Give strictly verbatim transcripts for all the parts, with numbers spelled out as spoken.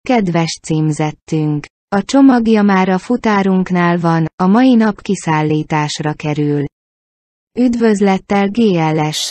Kedves címzettünk! A csomagja már a futárunknál van, a mai nap kiszállításra kerül. Üdvözlettel gé el es!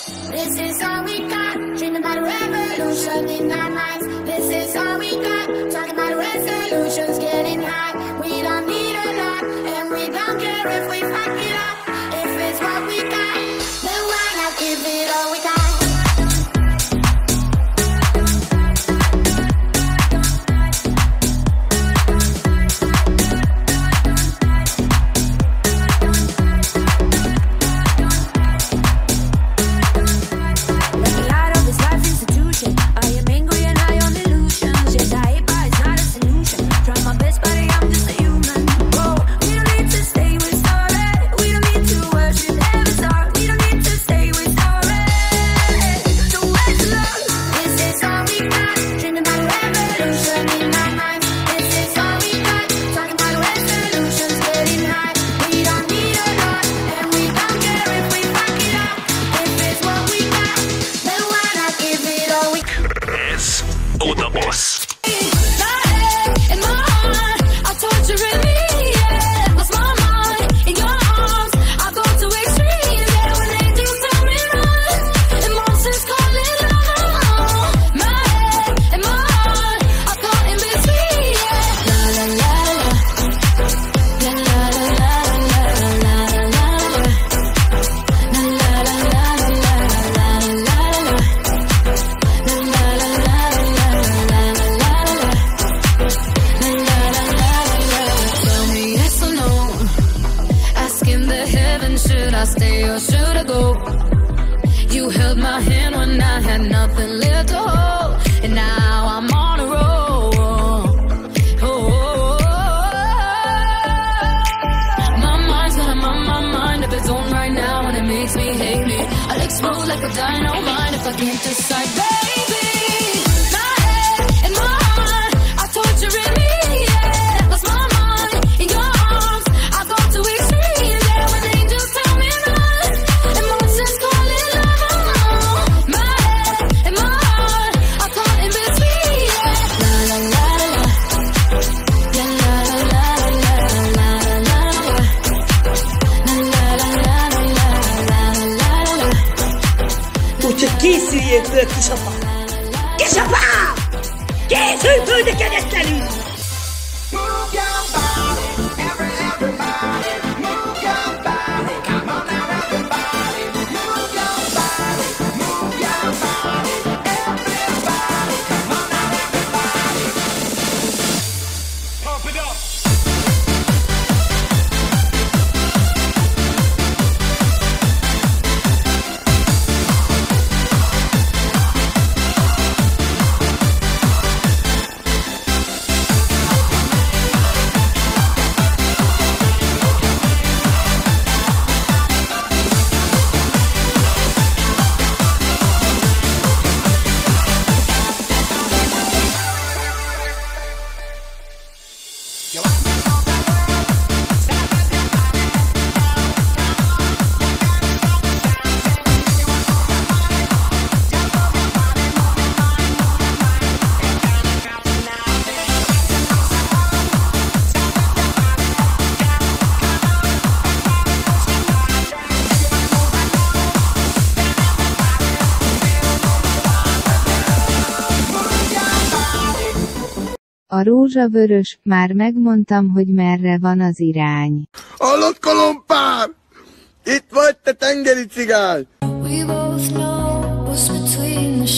A rózsavörös, már megmondtam, hogy merre van az irány. Hallott, kolompár? Itt vagy, te tengeri cigány! We both know what's between the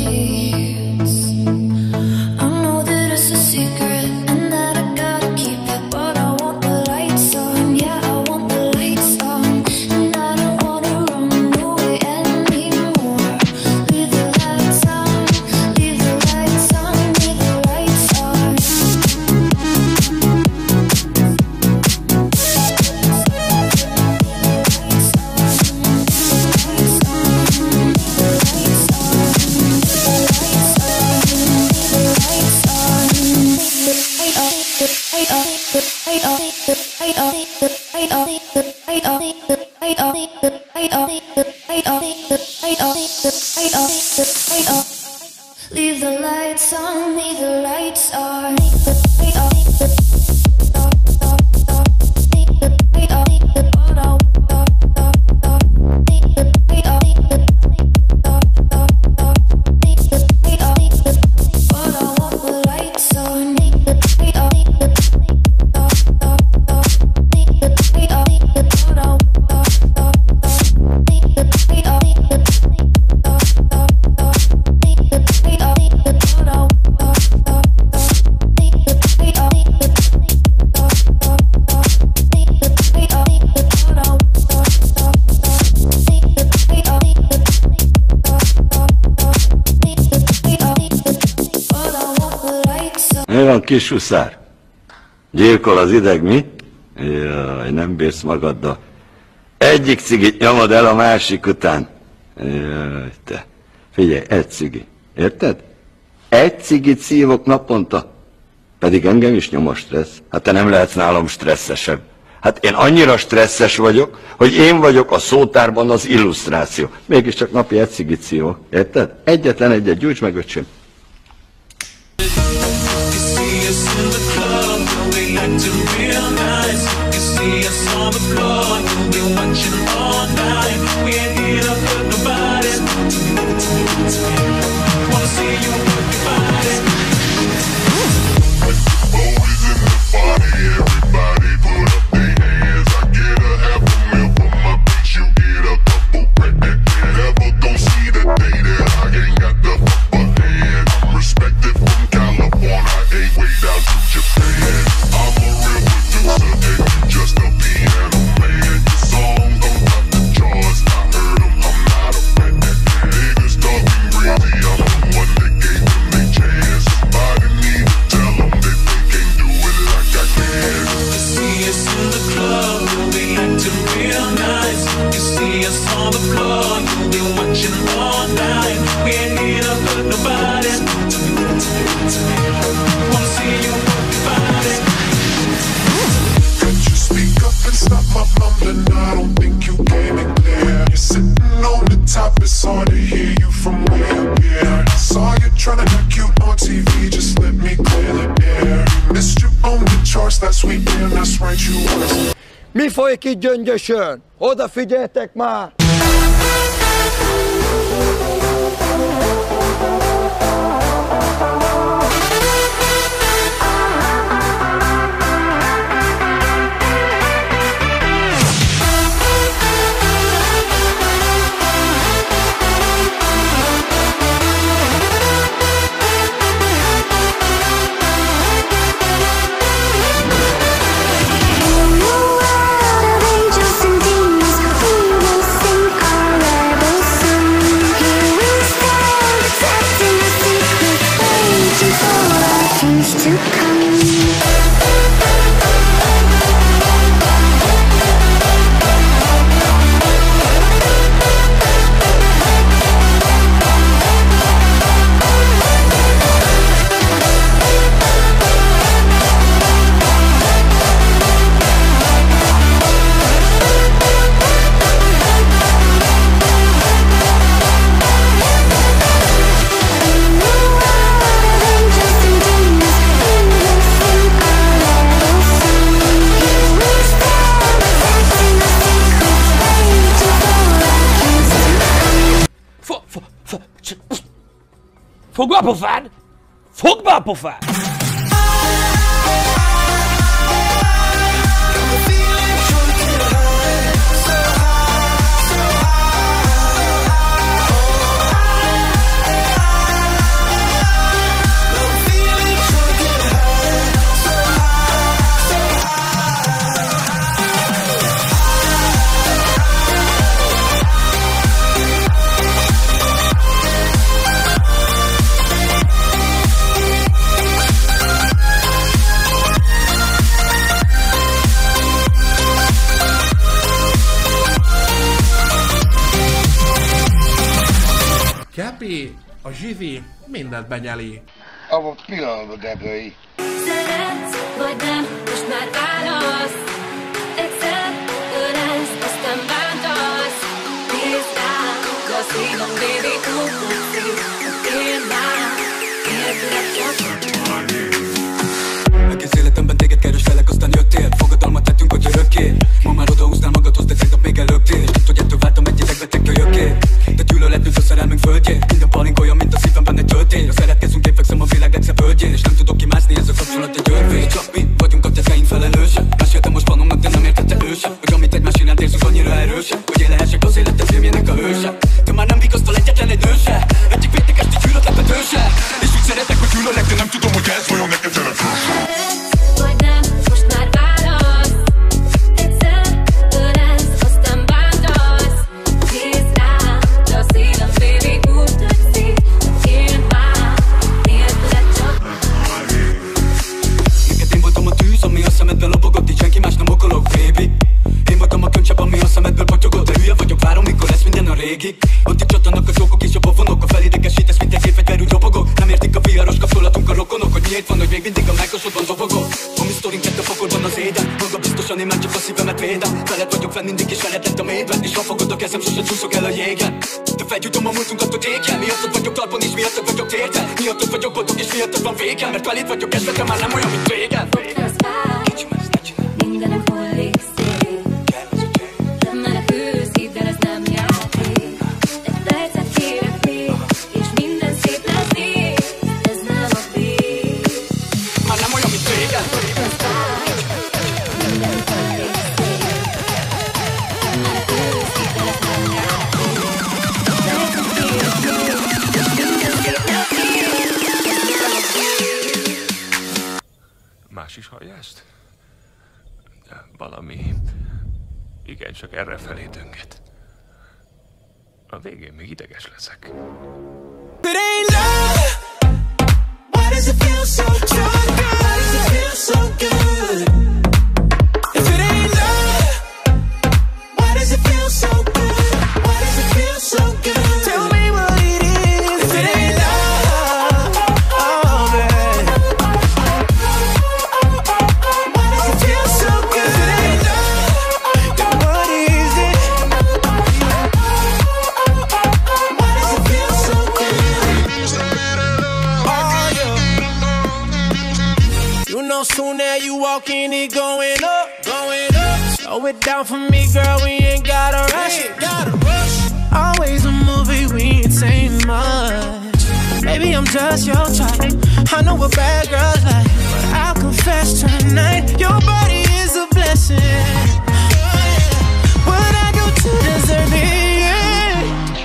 sheets. I know that it's a secret and that I gotta keep it, but I want the lights on, yeah, I want the lights on, and I don't wanna run away anymore. Leave the lights on, leave the lights on, leave the lights on. Leave the light. lights on me, the lights are. Mi van, kis huszár? Gyilkol az ideg, mi? Jaj, nem bírsz magaddal. Egyik cigit nyomod el a másik után. Jaj, te. Figyelj, egy cigi. Érted? Egy cigit szívok naponta. Pedig engem is nyom a stressz. Hát te nem lehetsz nálam stresszesebb. Hát én annyira stresszes vagyok, hogy én vagyok a szótárban az illusztráció. Mégiscsak napi egy cigit szívok. Érted? Egyetlen egyet, gyújts meg, öcsém. Mi folyik itt Gyöngyösön? Odafigyeltek már! Fogd be a pofád! Fogd be a pofád! Kepi, a zsivi mindent benyeli. Abba pillanatban Debrai. Szeretsz, vagy nem, most már válasz. Egyszer ölelsz, aztán bántasz. Nézd rám, a szívom, baby, úgy szív. Én már, én Egész életemben téged kerestelek, aztán jöttél. Fogadalmat tettünk, hogy örökké. Ma már odahúznál magadhoz, de tegnap még előttél. És tudod, hogy ettől váltam egy idegbetek kölyökké. De gyűlöletünk a szerelmünk földjén. Minden palink olyan, mint a szívemben egy töltény. Ha szeretkezünk, én fekszem a világ legszebb földjén. És nem tudok kimászni, ez a kapcsolat egy örvény. Csak mi vagyunk a tetteink felelőse. Meséltem most panomnak, de nem értette ő sem. Hogy amit egymás iránt érzünk annyira erősen, hogy én lehessek az életed filmjének a hőse. Te már nem vigasztal egyetlen egy nő se. Egyik péntek esti gyűlölet a tőse. És úgy szeretek, hogy gyűlölek, de nem tudom, hogy ez vajon neked szeretőse. Vagy nem, most már válasz. Egyszer ölelsz, aztán bántasz. Nézd rám, de a szívem félig úgy tetszik. Én már nélküled csak. Neked én voltam a tűz, ami a szemedben lobogott. Így senki más nem okolok, baby. Én voltam a könycsepp, ami a szemedből patyogott. De hülye vagyok, várom, mikor lesz minden a régi. Ott itt csatanak a csókok és a pofonok. A felidegesítesz, mint egy gépfegyverű robogok. Nem értik a viharos kapcsolatunk a rokonok. Hogy miért van, hogy még mindig a mákosodban dobogok. A mi sztorink kettő fokorban az éden. Maga biztosan én már csak a szívemet védem. Veled vagyok fenn mindig és veled lett a mélyben. És ha fogod a kezem, sose csúszok el a jégen. De felgyújtom a múltunkat, hogy éken. Miattad vagyok talpon és miattad vagyok térden. Miattad vagyok boldog és miattad van végem. Mert veled vagyok esve, már nem olyan, mint régen. Kicsim ezt, ne csinálj. Mindenem hullik szét. Nem menekülsz itt, de ez nem játék. Egy percet kérek még, és minden szép lesz még. Ez nem a vég. Már nem olyan, mint régen. Mindenem hullik szét. Nem menekülsz itt, de ez nem játék. Egy percet kérek még, és minden szép lesz még. Ez nem a vég. Más is hallja ezt? De valami igen, csak errefelé dönget. A végén még ideges leszek. It ain't love. Why does it feel so good? Why does it feel so good? If it ain't love, why does it feel so good? Why does it feel so good? Tell me what it is. If it ain't love, oh man. Why does it feel so good? If it ain't love, then what is it? Why does it feel so good? Oh yeah. You know soon as you walk in, it going up, going up. Slow it down for me, girl, we ain't gotta rush it. Gotta rush. Always a movie, we ain't saying much. Maybe I'm just your type. I know what bad girls like, but I'll confess tonight, your body is a blessing. What I do to deserve it?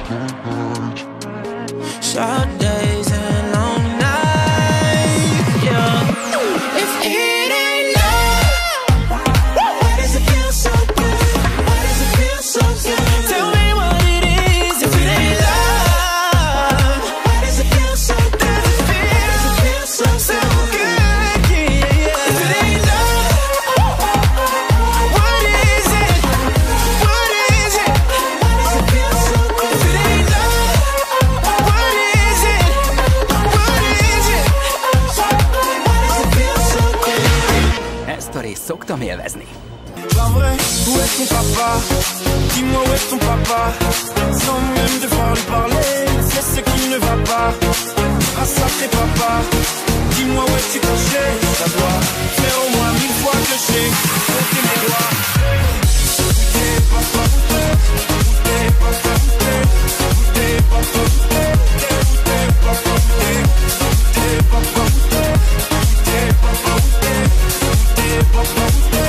Short days and long nights, yeah. If it ain't love, why does it feel so good? Why does it feel so good? Tell me what it is. If it ain't love, why does it feel so good? Why does it feel so, so good? Yeah, yeah. If it ain't love, what is it? What is it? Why does it feel so good? If it ain't love, what is it? What is it? Why does it feel so good? Ezt a részt szoktam élvezni. Pas vrai, où est ton papa? Dis-moi où est ton papa? Sans même devoir lui parler, c'est ce qui ne va pas. Ah sacré papa, dis-moi où es-tu caché? Ça doit faire au moins mille fois que j'ai compté mes doigts. Où t'es papa, où t'es? Où t'es papa, où t'es? Où t'es papa, où t'es? Où t'es papa, où t'es? Où t'es papa, où t'es? Où t'es papa, où t'es? Où t'es papa, où t'es?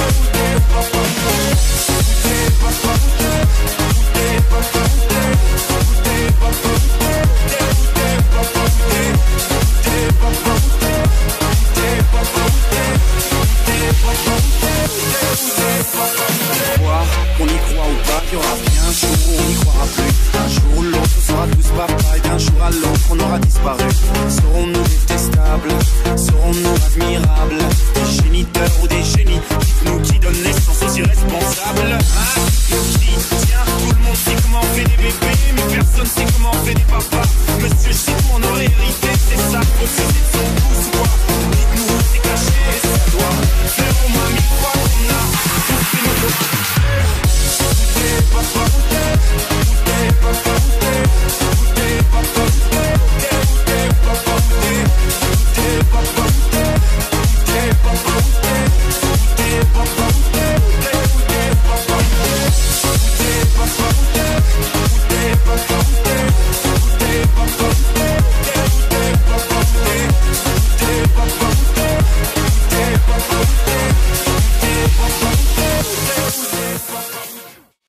On y croit ou pas qu'il y aura bien un jour où on n'y croira plus. Un jour ou l'autre on sera tous papa et d'un jour à l'autre on aura disparu. Serons-nous détestables? Serons-nous admirables? Des géniteurs ou des génies? Dites-nous qui donne naissance aux irresponsables. Ah, qui? Tiens, tout le monde sait comment on fait des bébés, mais personne sait comment on fait des papas.